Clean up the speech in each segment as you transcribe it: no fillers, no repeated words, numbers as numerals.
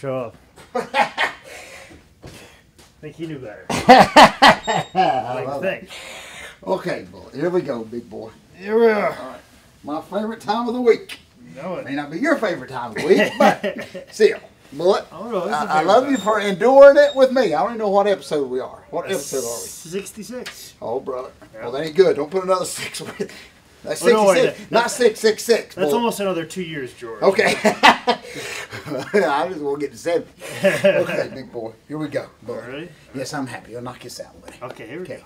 show up. I think he knew better. I think. Okay, boy. Here we go, big boy. Here we are. All right. My favorite time of the week. No, May not be your favorite time of the week, but still, Bullet. Oh, no, I love you for enduring it with me. I don't even know what episode we are. What episode are we? 66. Oh, brother. Yeah. Well, that ain't good. Don't put another 6 with it. That's Oh, no, 66, wait, not 666. That's Bullet. almost another 2 years, George. Okay. I just want to get to 7. Okay, big boy. Here we go. Bullet. Ready? Yes, I'm happy. I'll knock this out, buddy. Okay, here we Okay. go.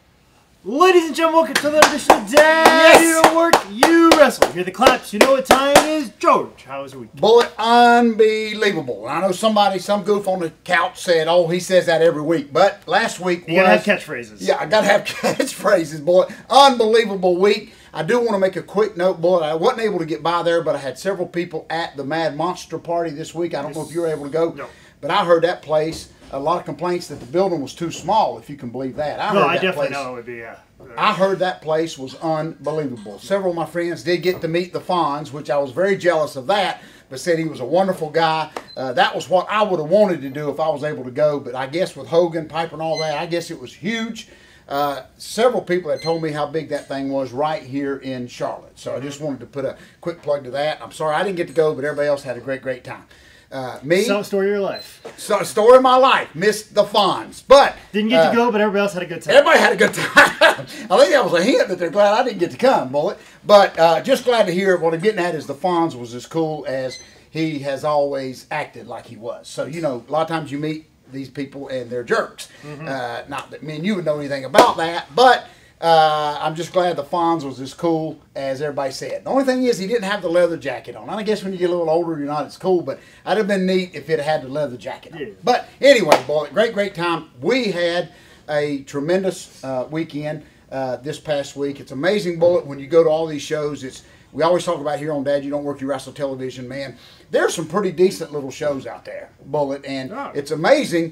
Ladies and gentlemen, welcome to the edition of Dad, You Don't Work, You Wrestle. Hear the claps, you know what time it is. George, how was your week? Bullet, unbelievable. I know some goof on the couch said, oh, he says that every week. But last week You gotta have catchphrases. Yeah, I got to have catchphrases, Bullet. Unbelievable week. I do want to make a quick note, Bullet. I wasn't able to get by there, but I had several people at the Mad Monster party this week. I don't know if you were able to go. No. But I heard that place, a lot of complaints that the building was too small, if you can believe that. No, I definitely know it would be, yeah. I heard that place was unbelievable. Several of my friends did get to meet the Fonz, which I was very jealous of that, but said he was a wonderful guy. That was what I would have wanted to do if I was able to go, but I guess with Hogan, Piper, and all that, I guess it was huge. Several people had told me how big that thing was right here in Charlotte, so I just wanted to put a quick plug to that. I'm sorry I didn't get to go, but everybody else had a great time. Some story of your life. So, story of my life. Missed the Fonz. But Didn't get to go, but everybody else had a good time. everybody had a good time. I think that was a hint that they're glad I didn't get to come, Bullet. But just glad to hear what I'm getting at is the Fonz was as cool as he has always acted like he was. So, you know, a lot of times you meet these people and they're jerks. Not that me and you would know anything about that, but I'm just glad the Fonz was as cool as everybody said. The only thing is he didn't have the leather jacket on. I guess when you get a little older, you're not as cool, but I'd have been neat if it had the leather jacket on. Yeah. But anyway, boy, great time. We had a tremendous weekend this past week. It's amazing, Bullet, when you go to all these shows. We always talk about here on Dad, You Don't Work, You Wrestle television, man. There's some pretty decent little shows out there, Bullet, and it's amazing.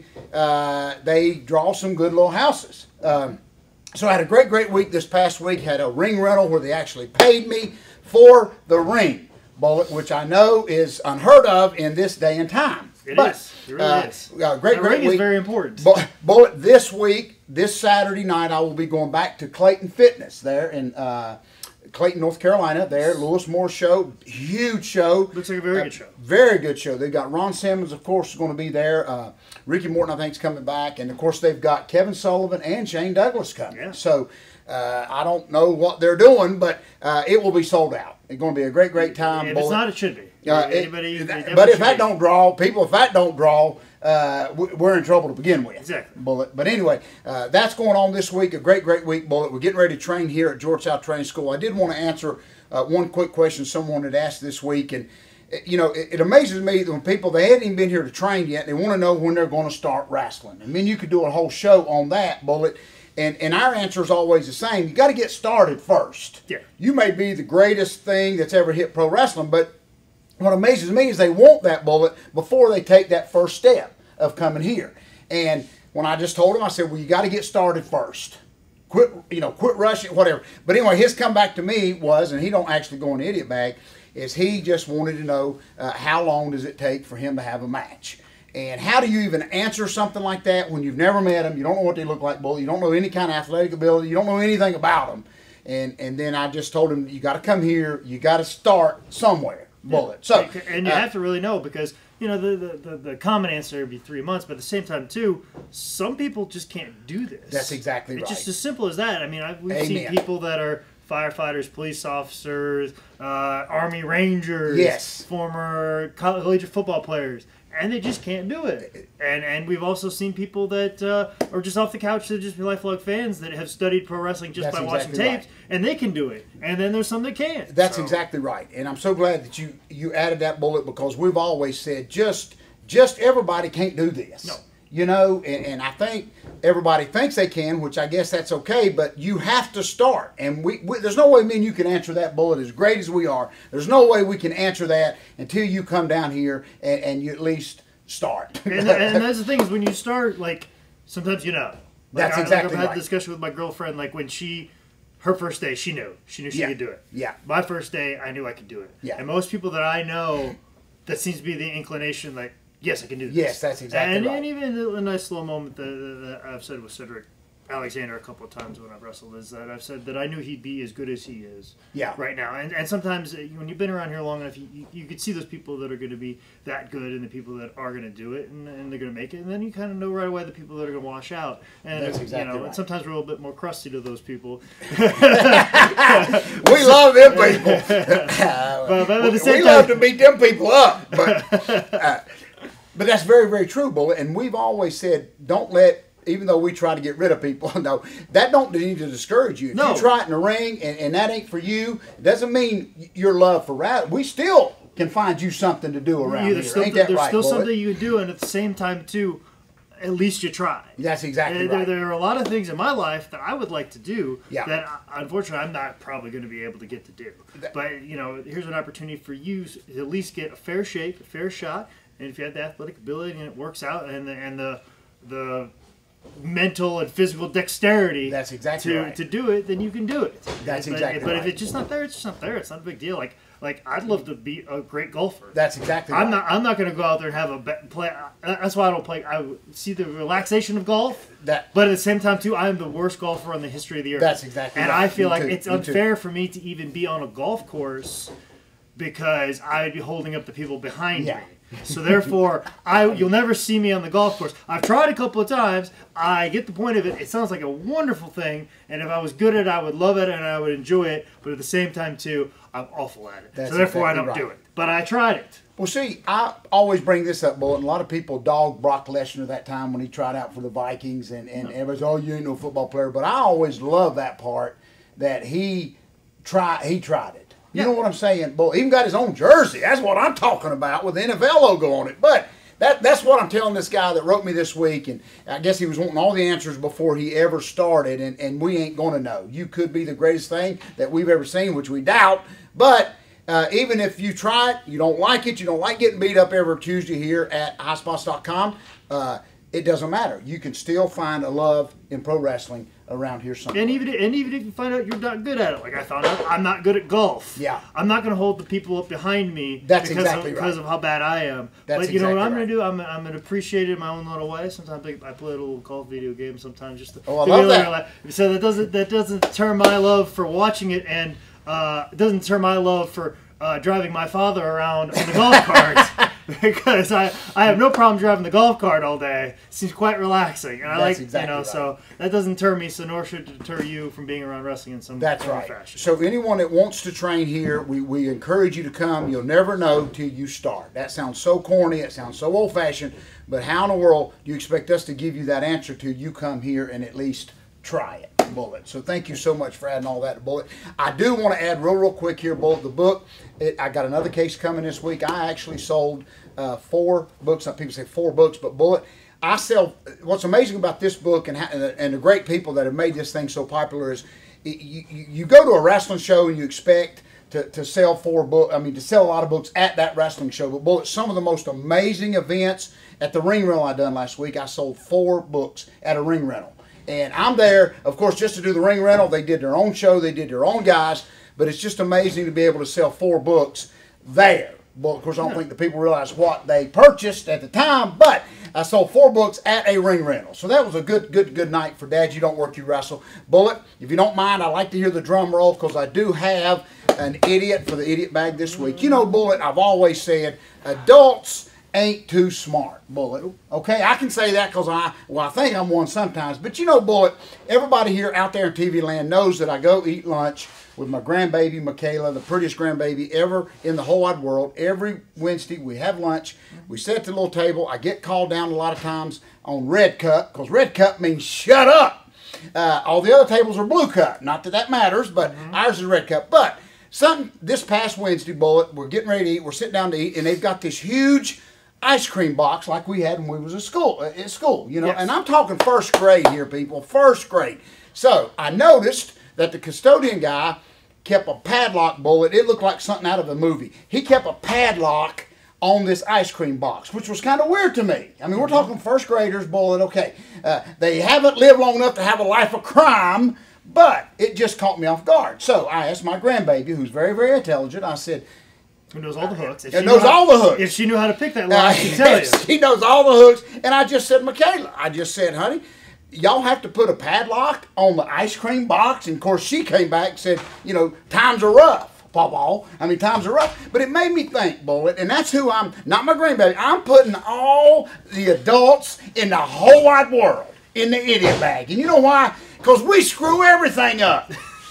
They draw some good little houses. So I had a great week this past week. Had a ring rental where they actually paid me for the ring, Bullet, which I know is unheard of in this day and time. It is. It really is. Great ring week. is very important. Bullet, this week, this Saturday night, I will be going back to Clayton Fitness there in Clayton, North Carolina. There, Lewis Moore show, huge show. Looks like a very good show. Very good show. They've got Ron Simmons, of course, is going to be there. Ricky Morton, I think, is coming back. And, of course, they've got Kevin Sullivan and Shane Douglas coming. Yeah. So, I don't know what they're doing, but it will be sold out. It's going to be a great time. If it's not, it should be. But if that don't draw, we're in trouble to begin with. Exactly. Bullet. But anyway, that's going on this week. A great week, Bullet. We're getting ready to train here at George South Training School. I did want to answer one quick question someone had asked this week, and you know, it amazes me that when people, they hadn't even been here to train yet, they want to know when they're going to start wrestling. I mean, you could do a whole show on that, Bullet. And our answer is always the same. You got to get started first. Yeah. You may be the greatest thing that's ever hit pro wrestling, but what amazes me is they want that, Bullet, before they take that first step of coming here. And when I just told him, I said, well, you got to get started first. Quit rushing, whatever. But anyway, his comeback to me was, and he don't actually go in the idiot bag, is he just wanted to know how long does it take for him to have a match. And how do you even answer something like that when you've never met them? You don't know what they look like, Bullet. You don't know any kind of athletic ability. You don't know anything about them. And then I just told him, you got to come here. You got to start somewhere, Bullet. So and you have to really know, because you know the common answer would be 3 months, but at the same time too, some people just can't do this. That's exactly right. It's just as simple as that. I mean, we've seen people that are firefighters, police officers, Army Rangers, yes, former collegiate football players, and they just can't do it. And we've also seen people that are just off the couch that just be lifelong fans that have studied pro wrestling just by watching tapes, and they can do it. And then there's some that can't. That's exactly right. And I'm so glad that you added that, Bullet, because we've always said just everybody can't do this. No. You know, and I think everybody thinks they can, which I guess that's okay, but you have to start. And there's no way me and you can answer that, Bullet, as great as we are. There's no way we can answer that until you come down here and you at least start. And that's the thing, is when you start, like, sometimes you know. That's exactly right. I've had a discussion with my girlfriend, like, when her first day, she knew she could do it. Yeah. My first day, I knew I could do it. Yeah. And most people that I know, that seems to be the inclination, like, yes, I can do this. Yes, that's exactly right. And even a nice little moment that I've said with Cedric Alexander a couple of times when I've wrestled is that I've said that I knew he'd be as good as he is right now. And sometimes when you've been around here long enough, you could see those people that are going to be that good and the people that are going to do it and they're going to make it. And then you kind of know right away the people that are going to wash out. And that's exactly right. And sometimes we're a little bit more crusty to those people. We love them people. But at the same time, love to beat them people up. But that's very, very true, Bullet. And we've always said, don't let, even though we try to get rid of people, no, that don't need to discourage you. If you try it in the ring and that ain't for you, it doesn't mean your love for wrestling. We still can find you something to do around here. Ain't that right, There's still something you can do, and at the same time, too, at least you try. That's exactly right. There are a lot of things in my life that I would like to do that, unfortunately, I'm not probably going to be able to get to do. But, here's an opportunity for you to at least get a fair shake, a fair shot, and if you have the athletic ability and it works out, and the mental and physical dexterity to do it, then you can do it. That's exactly right. But if it's just not there, it's just not there. It's not a big deal. Like I'd love to be a great golfer. That's exactly right. I'm not going to go out there and have play. That's why I don't play. I see the relaxation of golf. But at the same time, too, I am the worst golfer in the history of the earth. That's exactly right. And I feel like it's unfair for me to even be on a golf course because I'd be holding up the people behind me. So therefore, you'll never see me on the golf course. I've tried a couple of times. I get the point of it. It sounds like a wonderful thing, and if I was good at it, I would love it and I would enjoy it. But at the same time, too, I'm awful at it. So therefore, I don't do it. But I tried it. Well, see, I always bring this up, Bullet, and a lot of people dogged Brock Lesnar that time when he tried out for the Vikings, and everybody's, oh, you ain't no football player. But I always love that part that he tried it. You know what I'm saying? Boy, even got his own jersey. That's what I'm talking about with the NFL logo on it. But that's what I'm telling this guy that wrote me this week. And I guess he was wanting all the answers before he ever started. And we ain't going to know. You could be the greatest thing that we've ever seen, which we doubt. But even if you try it, you don't like it, you don't like getting beat up every Tuesday here at highspots.com, it doesn't matter. You can still find a love in pro wrestling around here somewhere. And even if you find out you're not good at it, like I found out I'm not good at golf. Yeah. I'm not going to hold the people up behind me because of how bad I am. But you know what I'm going to do? I'm going to appreciate it in my own little way. Sometimes I play a little golf video game sometimes just to I love that. So that doesn't turn my love for watching it, and it doesn't turn my love for driving my father around on the golf carts. Because I have no problem driving the golf cart all day. It seems quite relaxing, and I like right. So that doesn't deter me. So nor should it deter you from being around wrestling in some fashion. So anyone that wants to train here, we encourage you to come. You'll never know till you start. That sounds so corny. It sounds so old fashioned. But how in the world do you expect us to give you that answer till you come here and at least try it? Bullet. So thank you so much for adding all that to Bullet. I do want to add real quick here, Bullet, the book. I got another case coming this week. I actually sold 4 books. Some people say 4 books, but Bullet, I sell. What's amazing about this book and the great people that have made this thing so popular is you go to a wrestling show and you expect to sell 4 books. I mean, to sell a lot of books at that wrestling show. But Bullet, some of the most amazing events at the ring rental I done last week, I sold 4 books at a ring rental. And I'm there, of course, just to do the ring rental. They did their own show. They did their own guys. But it's just amazing to be able to sell 4 books there. Well, of course, I don't think the people realize what they purchased at the time. But I sold 4 books at a ring rental. So that was a good night for Dad. You don't work, you wrestle. Bullet, if you don't mind, I like to hear the drum roll because I do have an idiot for the idiot bag this week. You know, Bullet, I've always said adults ain't too smart, Bullet. Okay, I can say that because I think I'm one sometimes. But you know, Bullet, everybody here out there in TV land knows that I go eat lunch with my grandbaby, Michaela, the prettiest grandbaby ever in the whole wide world. Every Wednesday, we have lunch. We sit at the little table. I get called down a lot of times on red cup because red cup means shut up. All the other tables are blue cup. Not that that matters, but ours is red cup. But this past Wednesday, Bullet, we're getting ready to eat. We're sitting down to eat, and they've got this huge ice cream box like we had when we was at school, you know. Yes. And I'm talking first grade here, people, first grade. So I noticed that the custodian guy kept a padlock, Bullet. It looked like something out of a movie. He kept a padlock on this ice cream box, which was kind of weird to me. I mean, we're talking first graders, Bullet. Okay, they haven't lived long enough to have a life of crime, but it just caught me off guard. So I asked my grandbaby, who's very, very intelligent, I said, Who knows all the hooks. It knows all the hooks. If she knew how to pick that line, she'd tell you. She knows all the hooks. And I just said, Michaela, honey, y'all have to put a padlock on the ice cream box. And, of course, she came back and said, times are rough, Pawpaw. I mean, times are rough. But it made me think, Bullet, and that's who I'm, not my grandbaby. I'm putting all the adults in the whole wide world in the idiot bag. And you know why? Because we screw everything up.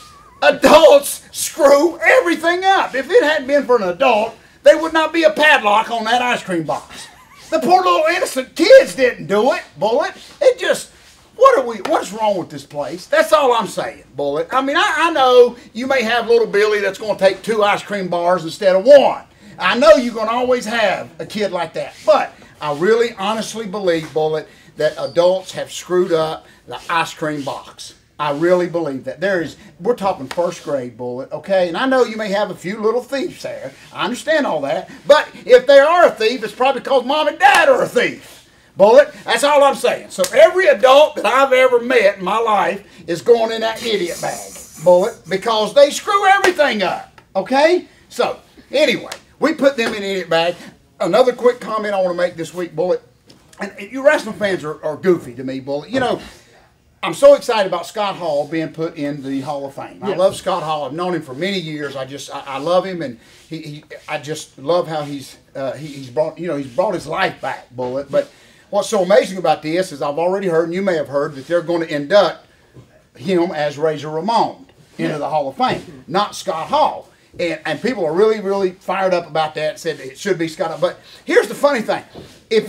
Adults screw everything up. If it hadn't been for an adult, there would not be a padlock on that ice cream box. The poor little innocent kids didn't do it, Bullet. It just, what's wrong with this place? That's all I'm saying, Bullet. I mean, I know you may have little Billy that's going to take 2 ice cream bars instead of 1. I know you're going to always have a kid like that. But I really honestly believe, Bullet, that adults have screwed up the ice cream box. I really believe that. We're talking first grade, Bullet, okay? And I know you may have a few little thieves there. I understand all that. But if they are a thief, it's probably because mom and dad are a thief. Bullet, that's all I'm saying. So every adult that I've ever met in my life is going in that idiot bag, Bullet, because they screw everything up, okay? So, anyway, we put them in the idiot bag. Another quick comment I want to make this week, Bullet. And you wrestling fans are goofy to me, Bullet. I'm so excited about Scott Hall being put in the Hall of Fame. I love Scott Hall. I've known him for many years. I love him, and I just love how he's brought his life back, Bullet. But what's so amazing about this is I've already heard, and you may have heard, that they're going to induct him as Razor Ramon into the Hall of Fame, not Scott Hall. And people are really, really fired up about that and said it should be Scott Hall. But here's the funny thing. If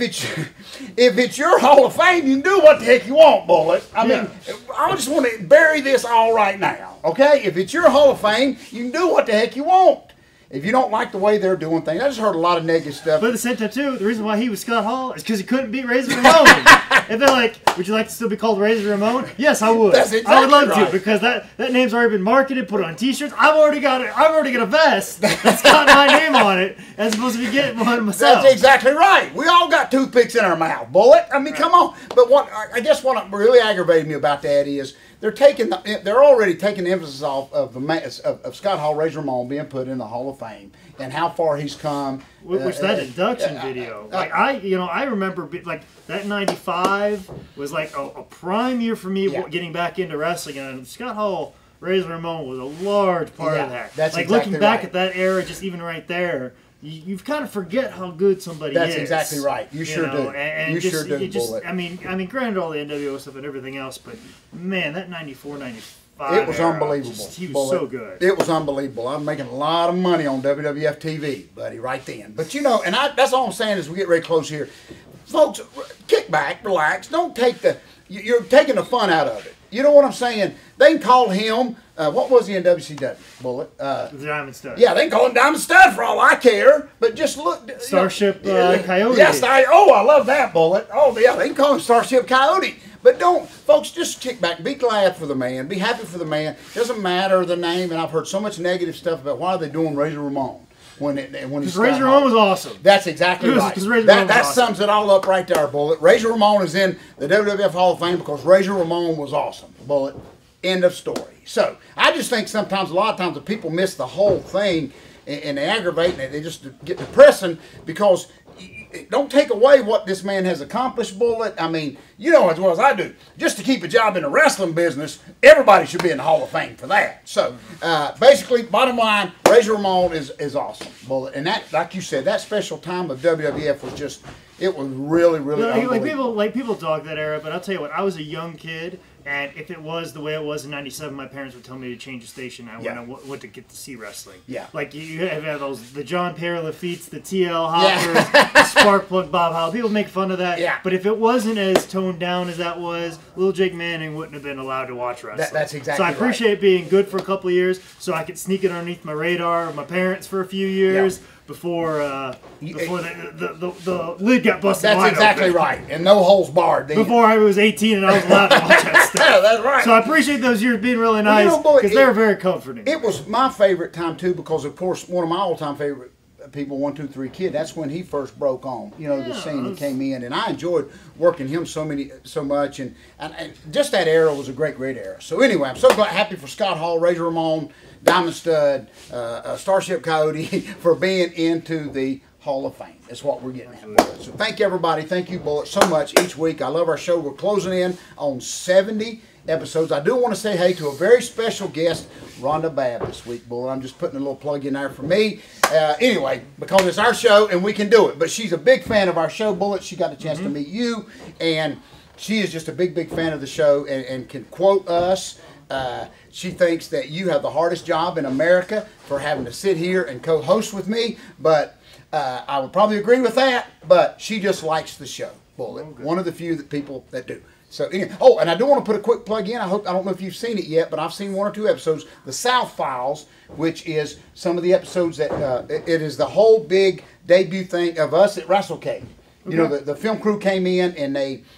it's your Hall of Fame, you can do what the heck you want, Bullet. I mean, I just want to bury this all right now, okay? If it's your Hall of Fame, you can do what the heck you want. If you don't like the way they're doing things, I just heard a lot of negative stuff. But at the same time, too, the reason why he was Scott Hall is because he couldn't beat Razor Ramon. If they're like, would you like to still be called Razor Ramon? Yes, I would. That's exactly I would love right. to, because that name's already been marketed, put on T-shirts. I've already got a vest that's got my name on it, as opposed to be getting one myself. That's exactly right. We all got toothpicks in our mouth, Bullet. I mean, come on. But I guess what really aggravated me about that is they're already taking the emphasis off of Scott Hall, Razor Ramon being put in the Hall of Fame and how far he's come. Which that induction video, I remember like that '95 was like a prime year for me getting back into wrestling, and Scott Hall, Razor Ramon was a large part of that. That's like exactly looking back right. at that era, just even right there. You kind of forget how good somebody That's is. That's exactly right. You sure do. And you just, sure do, Bullet. I mean, granted all the NWO stuff and everything else, but man, that '94, '95 it was era, unbelievable. He was Bullet. so good. It was unbelievable. I'm making a lot of money on WWF TV, buddy, right then. But and that's all I'm saying as we get ready to close here. Folks, kick back, relax. Don't take you're taking the fun out of it. You know what I'm saying? They can call him, what was he in WCW, Bullet? The Diamond Stud. Yeah, they can call him Diamond Stud for all I care. But just look. Starship Coyote. Yes, I love that, Bullet. Oh, yeah, they can call him Starship Coyote. But folks, just kick back. Be glad for the man. Be happy for the man. Doesn't matter the name. And I've heard so much negative stuff about why are they doing Razor Ramon. When he's Razor Ramon was awesome. That's exactly right. That sums it all up right there, Bullet. Razor Ramon is in the WWF Hall of Fame because Razor Ramon was awesome, Bullet. End of story. So I just think a lot of times, the people miss the whole thing and they aggravate and they just get depressing because don't take away what this man has accomplished, Bullet. I mean, you know as well as I do. Just to keep a job in the wrestling business, everybody should be in the Hall of Fame for that. So, basically, bottom line, Razor Ramon is awesome, Bullet. And that, like you said, that special time of WWF was just, it was really, really unbelievable. Like people talk that era, but I'll tell you what, I was a young kid. And if it was the way it was in '97, my parents would tell me to change the station. I went to get to see wrestling. Yeah. Like you have the John Perry Lafitte's, the TL Hoppers, the Sparkplug Bob Howe. People make fun of that. Yeah. But if it wasn't as toned down as that was, little Jake Manning wouldn't have been allowed to watch wrestling. That's exactly right. So I appreciate being good for a couple of years, so I could sneak it underneath my radar of my parents for a few years. Yeah. Before the lid got busted. That's exactly right, and no holes barred. Before I was 18 and I was allowed to watch that stuff. Yeah, that's right. So I appreciate those years being really nice because they're very comforting. It was my favorite time too because, of course, one of my all-time favorite People 1, 2, 3 Kid. That's when he first broke on, you know, the scene. He was... came in, and I enjoyed working him so much, and just that era was a great era. So anyway, I'm so happy for Scott Hall, Razor Ramon, Diamond Stud, Starship Coyote for being into the Hall of Fame. That's what we're getting at. So thank everybody. Thank you, Bullet, so much each week. I love our show. We're closing in on 70 episodes. I do want to say hey to a very special guest, Rhonda Babb, this week, Bullet. I'm just putting a little plug in there for me. Anyway, because it's our show and we can do it. But she's a big fan of our show, Bullet. She got a chance to meet you, and she is just a big fan of the show and can quote us. She thinks that you have the hardest job in America for having to sit here and co-host with me, but I would probably agree with that, but she just likes the show, Bullet. Okay. One of the few people that do. So anyway, and I do want to put a quick plug in. I don't know if you've seen it yet, but I've seen 1 or 2 episodes, The South Files, which is some of the episodes that it is the whole big debut thing of us at WrestleCade. Okay. You know, the film crew came in and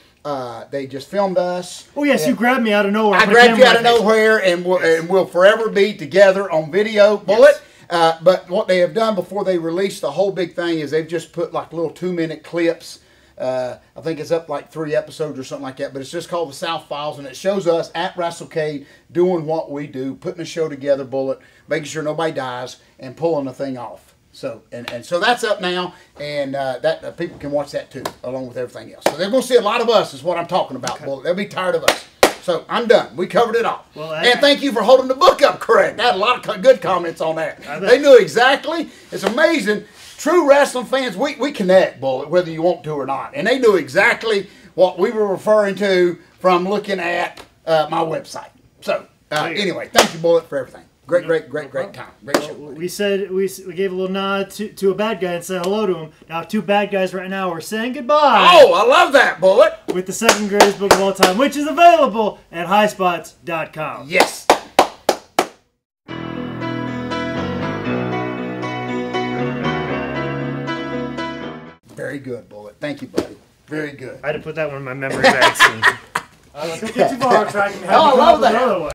they just filmed us. Oh yes, you grabbed me out of nowhere. I grabbed you out of nowhere, and we'll forever be together on video, Bullet. Yes. But what they have done before they release the whole big thing is they've just put like little 2-minute clips. I think it's up like 3 episodes or something like that. But it's just called The South Files, and it shows us at WrestleCade doing what we do, putting a show together, Bullet, making sure nobody dies, and pulling the thing off. So and so that's up now, and that people can watch that too, along with everything else. So they're going to see a lot of us, is what I'm talking about, okay. Bullet. They'll be tired of us. So I'm done. We covered it all. Well, and thank you for holding the book up correct. I had a lot of good comments on that. They knew exactly. It's amazing. True wrestling fans, we connect, Bullet, whether you want to or not. And they knew exactly what we were referring to from looking at my website. So anyway, thank you, Bullet, for everything. Great time. Great show. We said we gave a little nod to a bad guy and said hello to him. Now 2 bad guys right now are saying goodbye. Oh, I love that, Bullet. With the 2nd greatest book of all time, which is available at highspots.com. Yes. Very good, Bullet. Thank you, buddy. Very good. I had to put that one in my memory banks. I was like, don't get too far off track and have I love that.